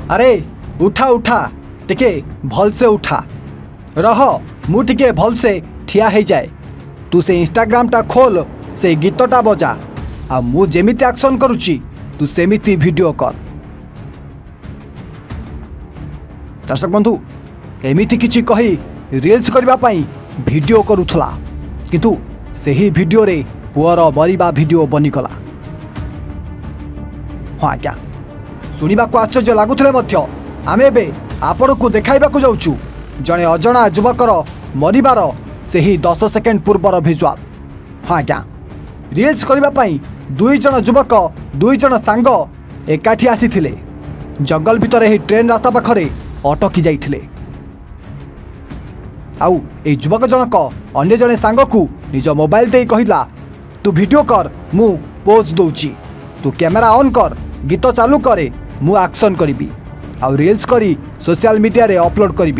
अरे उठा उठा टिके भल से उठा रह मु टिके भल से ठिया हो जाए तू से इंस्टाग्राम टा खोल से गीतटा बजा आ मु जेमिति एक्शन करुच्ची तू सेमिति वीडियो कर। दर्शक बंधु एमिति किछि कही रील्स करबा पई वीडियो करूथला किंतु सही वीडियो रे पुअर मरिबा वीडियो बनिगला। हाँ आज्ञा शुणा को आश्चर्य लगुले मध्य आमे बे आपण को देखाइबा को जाउचु जने अजणा युवकर मरिबार सही 10 सेकेंड पूर्वर भिजुआल। हाँ आज्ञा रील्स करबा पई दुई जन युवक दुई जन सांग एकाठी आसीथिले जंगल भितर ही ट्रेन रास्ता पाखरे अटकी जाइथिले आउ ए युवक जनक अन्य जने सांग को निज मोबाइल दे कहिला तू वीडियो कर मु पोज दउची तू कैमरा ऑन कर गीत चालू करे मु एक्शन करी आउ रील्स करी सोशल मीडिया रे अपलोड करी।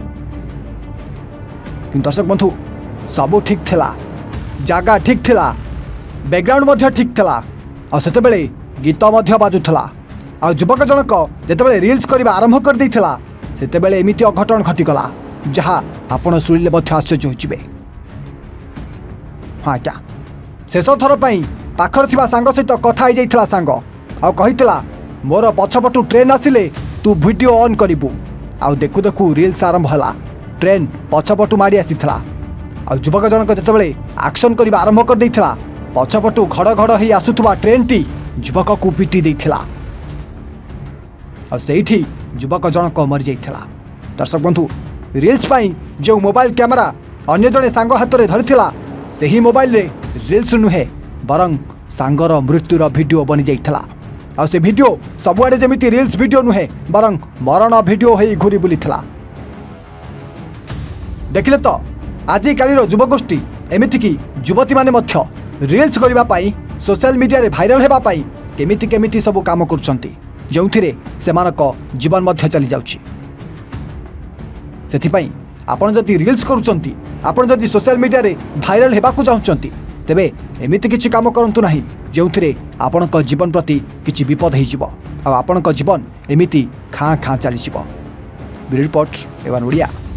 दर्शक बंधु सबू ठीक थिला जागा ठीक थिला बैकग्राउंड मध्य ठीक थिला और सेते बेले गीत मध्य बाजुथला आ युवक जनक जेते रील्स करबा आरंभ कर देथिला सेते बेले एमिति अघटन घटिगला जहाँ आपण शुणिले आश्चर्य होइबे। हाँ क्या शेष थर पाखर थिबा सांग सहित कथा हो जाइथिला सांग आ कहितला मोर पछपटू ट्रेन आसिले तू वीडियो ऑन करिबू आ देखु देखु रील्स आरंभ हला ट्रेन पछपटू माड़ी आसीथिला आ युवक जनक जेतेबेले एक्शन करबा आरंभ कर देथिला पछपटू घड़ घड़ ही आसुथुबा ट्रेन टी युवक को पिटी देथिला आ सेठी युवक जनक मरि जाइथिला। दर्शक बंधु रील्स पाई जो मोबाइल कैमरा अन्य जने सांग हाथ में धरिथिला सेही मोबाइल रे रील्स नुहे बरं सांगर मृत्युर वीडियो बनी जाइथिला आ से वीडियो सबुआडे जेमिति रील्स वीडियो नुहे बरं मरण वीडियो होई घुरी बुलिथिला। देखिले तो आजि कालीर युवगोष्ठी एमिति की युवती माने मध्य रील्स करबा पाई सोशल मीडिया रे भाइराल हेबा पाई केमिति केमिति सब काम करचंती जोंथिरे सेमानक जीवन मध्य चली जाउची। सेथिपाई आपण जदि रील्स करूचंती आपण जदि सोशल मीडिया रे भाइराल हेबा को चाहुचंती तेबे एमिति किछि काम करंतु नाही जोंथिरे आपणक जीवन प्रति किछि विपद होई जिवो आ आपणक जीवन एमिति खाँ खाँ चली जिवो। ब्यूरो रिपोर्ट एवन ओडिया।